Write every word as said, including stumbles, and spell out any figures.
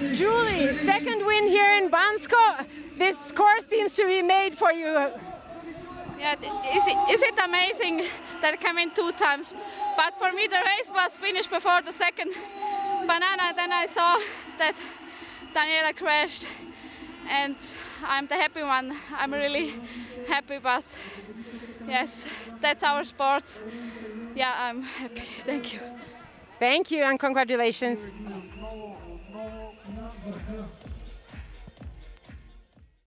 Julie, second win here in Bansko. This course seems to be made for you. Yeah, is it, is it amazing that I came in two times? But for me the race was finished before the second banana. Then I saw that Daniela crashed and I'm the happy one. I'm really happy, but yes, that's our sport. Yeah, I'm happy. Thank you. Thank you and congratulations.